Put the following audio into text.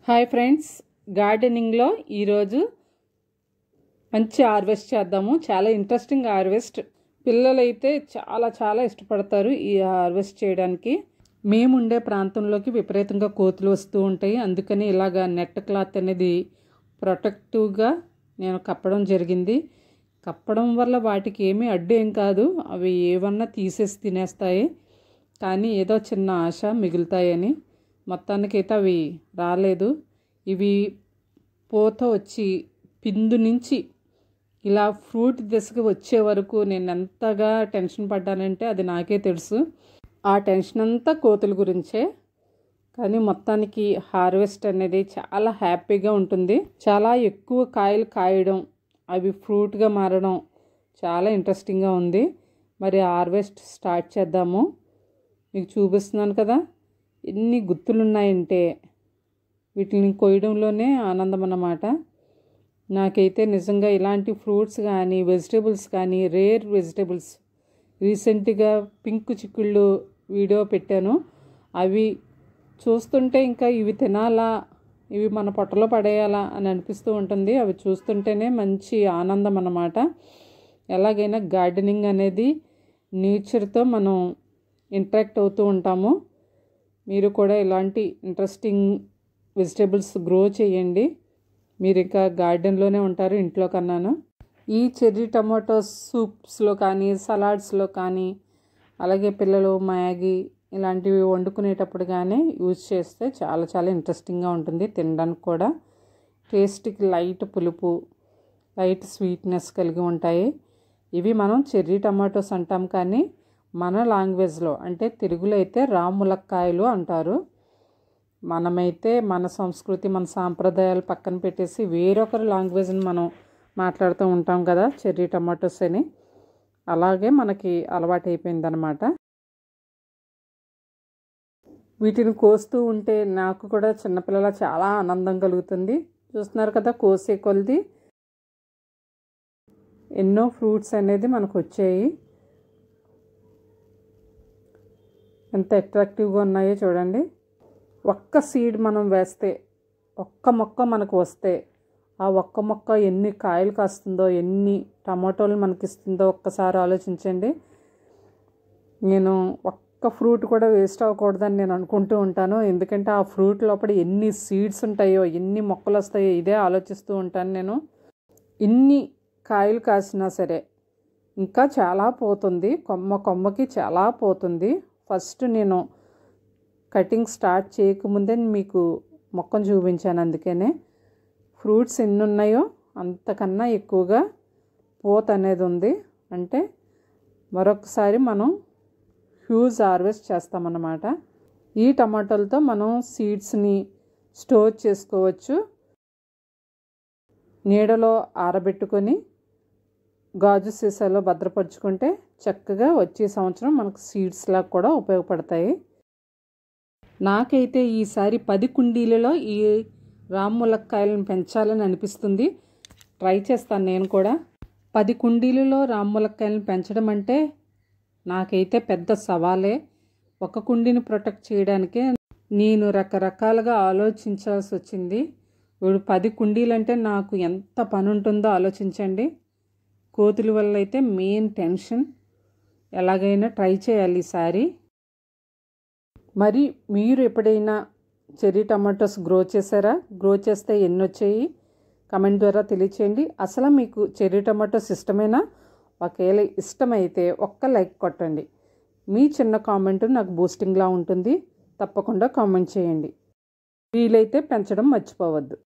Hi friends, గార్డెనింగ్లో ఈరోజు మంచి harvest చేద్దాము. చాలా ఇంట్రెస్టింగ్ హార్వెస్ట్. పిల్లలైతే చాలా ఇష్టపడతారు ఈ హార్వెస్ట్ చేయడానికి. మేముండే ప్రాంతంలోకి విపరీతంగా కోతులు వస్తూ ఉంటాయి. అందుకని ఇలాగా నెట్ క్లాత్ అనేది ప్రొటెక్టివ్గా నేను కప్పడం జరిగింది. కప్పడం వల్ల వాటికి ఏమీ అడ్డు ఏం కాదు, అవి ఏమన్నా తీసేసి తినేస్తాయి. కానీ ఏదో చిన్న ఆశ మిగులుతాయని మొత్తానికైతే అవి రాలేదు. ఇవి పూత వచ్చి పిందు నుంచి ఇలా ఫ్రూట్ దశకు వచ్చే వరకు నేను ఎంతగా టెన్షన్ పడ్డానంటే అది నాకే తెలుసు. ఆ టెన్షన్ అంతా కోతుల గురించే. కానీ మొత్తానికి హార్వెస్ట్ అనేది చాలా హ్యాపీగా ఉంటుంది. చాలా ఎక్కువ కాయలు కాయడం, అవి ఫ్రూట్గా మారడం చాలా ఇంట్రెస్టింగ్గా ఉంది. మరి హార్వెస్ట్ స్టార్ట్ చేద్దాము. మీకు చూపిస్తున్నాను కదా, ఎన్ని గుత్తులు ఉన్నాయంటే వీటిని కొయ్యడంలోనే ఆనందం అన్నమాట. నాకైతే నిజంగా ఇలాంటి ఫ్రూట్స్ కానీ వెజిటేబుల్స్ కానీ, రేర్ వెజిటేబుల్స్, రీసెంట్గా పింక్ చిక్కుళ్ళు వీడియో పెట్టాను. అవి చూస్తుంటే ఇంకా ఇవి తినాలా, ఇవి మన పొట్టలో పడేయాలా అని అనిపిస్తూ ఉంటుంది. అవి చూస్తుంటేనే మంచి ఆనందం అన్నమాట. ఎలాగైనా గార్డెనింగ్ అనేది నేచర్తో మనం ఇంటరాక్ట్ అవుతూ ఉంటాము. మీరు కూడా ఇలాంటి ఇంట్రెస్టింగ్ వెజిటేబుల్స్ గ్రో చేయండి. మీరు ఇంకా గార్డెన్లోనే ఉంటారు ఇంట్లో కన్నాను. ఈ చెర్రీ టమాటో సూప్స్లో కానీ, సలాడ్స్లో కానీ, అలాగే పిల్లలు మ్యాగీ ఇలాంటివి వండుకునేటప్పుడు కానీ యూజ్ చేస్తే చాలా ఇంట్రెస్టింగ్గా ఉంటుంది. తినడానికి కూడా టేస్ట్కి లైట్ పులుపు, లైట్ స్వీట్నెస్ కలిగి ఉంటాయి. ఇవి మనం చెర్రీ టమాటోస్ అంటాం, కానీ మన లాంగ్వేజ్లో అంటే తెలుగులో అయితే రాములక్కాయలు అంటారు. మనమైతే మన సంస్కృతి, మన సాంప్రదాయాలు పక్కన పెట్టేసి వేరొకరి లాంగ్వేజ్ని మనం మాట్లాడుతూ ఉంటాం కదా, చెర్రీ టమాటోస్ అని. అలాగే మనకి అలవాటు అయిపోయిందనమాట. వీటిని కోస్తూ ఉంటే నాకు కూడా చిన్నపిల్లల చాలా ఆనందం కలుగుతుంది. చూస్తున్నారు కదా, కోసే కొలది ఎన్నో ఫ్రూట్స్ అనేది మనకు వచ్చాయి. ఎంత అట్రాక్టివ్గా ఉన్నాయో చూడండి. ఒక్క సీడ్ మనం వేస్తే, ఒక్క మొక్క మనకు వస్తే, ఆ ఒక్క మొక్క ఎన్ని కాయలు కాస్తుందో, ఎన్ని టమాటోలు మనకిస్తుందో ఒక్కసారి ఆలోచించండి. నేను ఒక్క ఫ్రూట్ కూడా వేస్ట్ అవ్వకూడదని నేను అనుకుంటూ ఉంటాను. ఎందుకంటే ఆ ఫ్రూట్ లోపల ఎన్ని సీడ్స్ ఉంటాయో, ఎన్ని మొక్కలు వస్తాయో ఇదే ఆలోచిస్తూ ఉంటాను నేను. ఇన్ని కాయలు కాసినా సరే ఇంకా చాలా పోతుంది. కొమ్మకి చాలా పోతుంది. ఫస్ట్ నేను కటింగ్ స్టార్ట్ చేయకముందే మీకు మొక్కను చూపించాను. అందుకనే ఫ్రూట్స్ ఎన్ని ఉన్నాయో అంతకన్నా ఎక్కువగా పోత అనేది ఉంది. అంటే మరొకసారి మనం హ్యూజ్ హార్వెస్ట్ చేస్తామన్నమాట. ఈ టమాటోలతో మనం సీడ్స్ని స్టోర్ చేసుకోవచ్చు. నీడలో ఆరబెట్టుకొని గాజు సీసాలో భద్రపరుచుకుంటే చక్కగా వచ్చే సంవత్సరం మనకు సీడ్స్లా కూడా ఉపయోగపడతాయి. నాకైతే ఈసారి 10 కుండీలలో ఈ రామ్ములక్కాయలను పెంచాలని అనిపిస్తుంది. ట్రై చేస్తాను నేను కూడా. 10 కుండీలలో రామ్ములక్కాయలను పెంచడం అంటే నాకైతే పెద్ద సవాలే. ఒక కుండీని ప్రొటెక్ట్ చేయడానికే నేను రకరకాలుగా ఆలోచించాల్సి వచ్చింది. ఇప్పుడు 10 కుండీలంటే నాకు ఎంత పని ఉంటుందో ఆలోచించండి. కోతుల వల్ల అయితే మెయిన్ టెన్షన్. ఎలాగైనా ట్రై చేయాలి ఈసారి. మరి మీరు ఎప్పుడైనా చెర్రీ టమాటోస్ గ్రో చేశారా? గ్రో చేస్తే ఎన్ని వచ్చాయి కమెంట్ ద్వారా తెలియచేయండి. అసలు మీకు చెర్రీ టమాటోస్ ఇష్టమేనా? ఒకవేళ ఇష్టమైతే ఒక్క లైక్ కొట్టండి. మీ చిన్న కామెంట్ నాకు బూస్టింగ్లా ఉంటుంది. తప్పకుండా కామెంట్ చేయండి. వీలైతే పెంచడం మర్చిపోవద్దు.